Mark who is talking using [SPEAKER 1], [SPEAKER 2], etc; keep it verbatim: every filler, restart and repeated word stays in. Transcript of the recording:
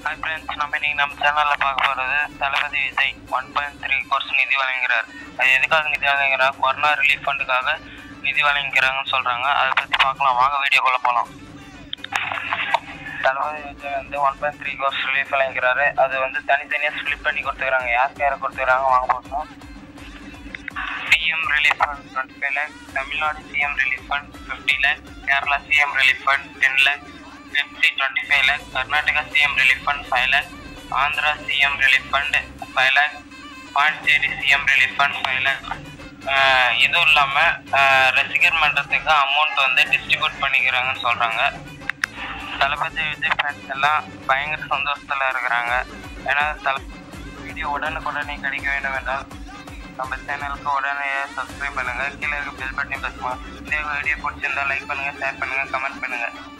[SPEAKER 1] Hi friends, நம்ம இன்னைக்கு நம்ம சேனல்ல பார்க்க போறது தளபதி Vijay one point three crores நிதி வழங்குகிறார். அது எதுக்காக நிதி வழங்குகிறார்? கொரோனா ரிலீஃப் ஃபண்டுக்காக நிதி வழங்குகிறாங்கன்னு சொல்றாங்க. அதை பத்தி பார்க்கலாம். வாங்க வீடியோக்குள்ள போலாம். தளபதி விஜய் வந்து one point three crores relief வழங்குகிறாரு. அது வந்து தனித்தனியா ஸ்ப்ளிட் பண்ணி கொடுத்துக்கிறாங்க. யாருக்கு யாரை கொடுத்துக்கிறாங்க வாங்க பார்க்கலாம். CM relief fund twenty-five lakhs, Tamil Nadu CM relief fund fifty lakhs, Kerala CM relief fund ten lakhs, Pepsi twenty-five lakhs, Karnataka C M Relief Fund five lakhs, Andhra C M Relief Fund five lakhs, Pondicherry C M Relief Fund five lakhs. இது இல்லாம ரசிகர் மன்றத்துக்கு amount வந்து distribute பண்ணிக்கிறாங்கன்னு சொல்றாங்க. தளபதி Vijay fans எல்லாம் பயங்கர சந்தோஷத்துல இருக்கிறாங்க. ஏன்னா வீடியோ உடனுக்குடனே கிடைக்க வேண்டும் என்றால் நம்ம சேனலுக்கு உடனே சப்ஸ்கிரைப் பண்ணுங்க. கீழே இருக்க பெல் பட்டனை பிரஸ் பண்ணுங்க. இந்த வீடியோ பிடிச்சிருந்தா லைக் பண்ணுங்க, ஷேர் பண்ணுங்க, கமெண்ட் பண்ணுங்க.